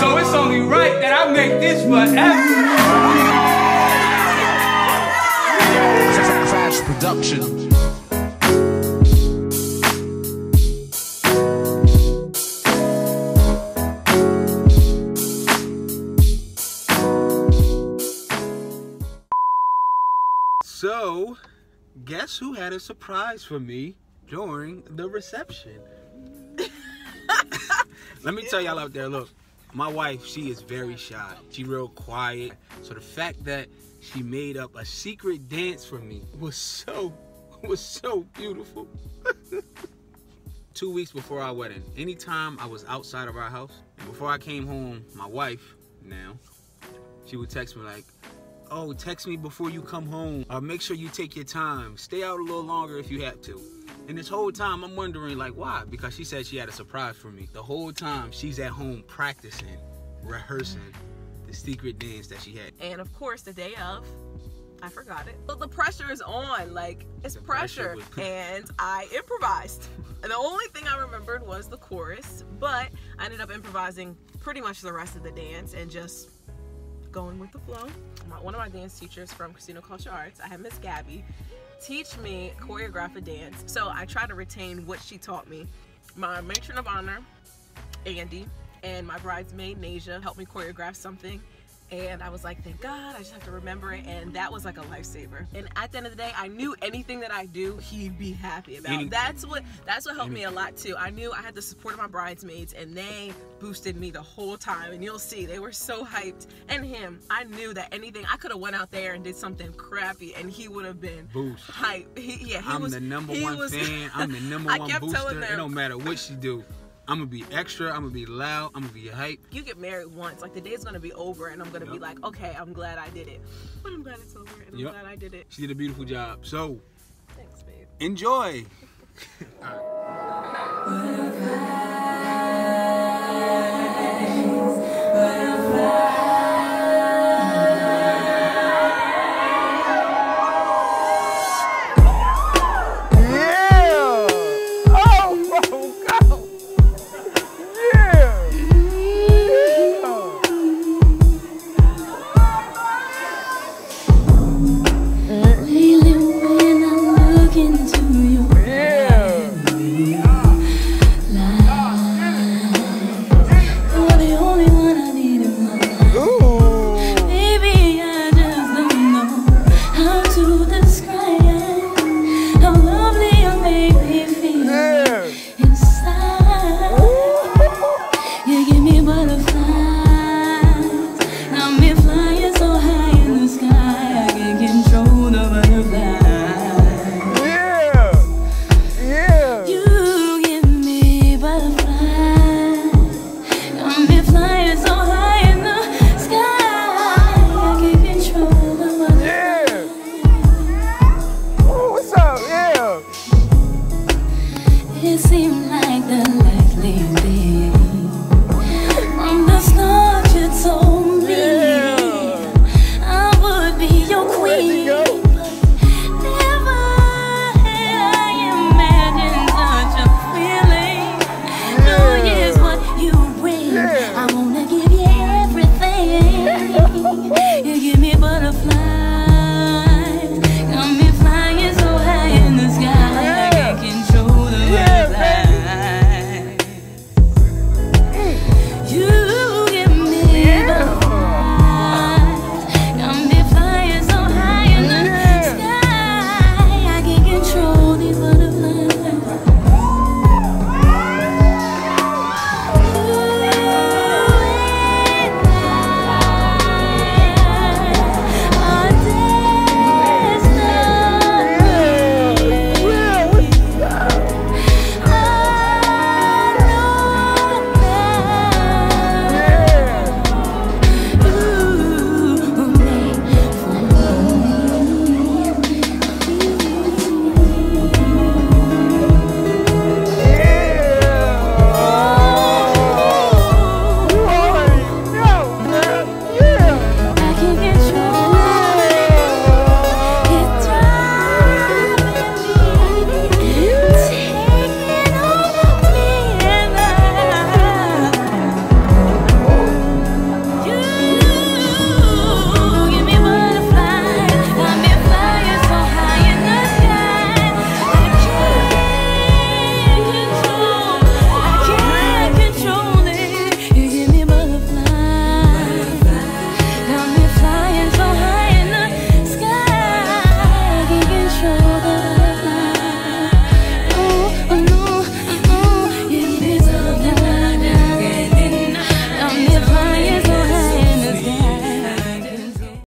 So it's only right that I make this forever. Crash Production. So, guess who had a surprise for me during the reception? Let me tell y'all out there, look, my wife, she is very shy. She real quiet. So the fact that she made up a secret dance for me was so beautiful. 2 weeks before our wedding, anytime I was outside of our house, and before I came home, my wife, now, she would text me like, oh, text me before you come home. Make sure you take your time. Stay out a little longer if you have to. And this whole time, I'm wondering, like, why? Because she said she had a surprise for me. The whole time, she's at home practicing, rehearsing the secret dance that she had. And of course, the day of, I forgot it. But the pressure is on, like, it's the pressure. And I improvised. And the only thing I remembered was the chorus, but I ended up improvising pretty much the rest of the dance and just going with the flow. One of my dance teachers from Casino Culture Arts, I had Miss Gabby, teach me choreograph a dance. So I try to retain what she taught me. My matron of honor, Andy, and my bridesmaid, Nasia, helped me choreograph something. And I was like, thank God, I just have to remember it. And that was like a lifesaver. And at the end of the day, I knew anything that I do, he'd be happy about. That's what helped me a lot too. I knew I had the support of my bridesmaids and they boosted me the whole time. And you'll see, they were so hyped. And him, I knew that anything, I could have went out there and did something crappy and he would have been hyped. I'm the number one fan. I'm the number one booster. It don't matter what she do. I'm gonna be extra, I'm gonna be loud, I'm gonna be hype. You get married once, like the day's gonna be over and I'm gonna be like, okay, I'm glad I did it. But I'm glad it's over and I'm glad I did it. She did a beautiful job. So, thanks, babe. Enjoy.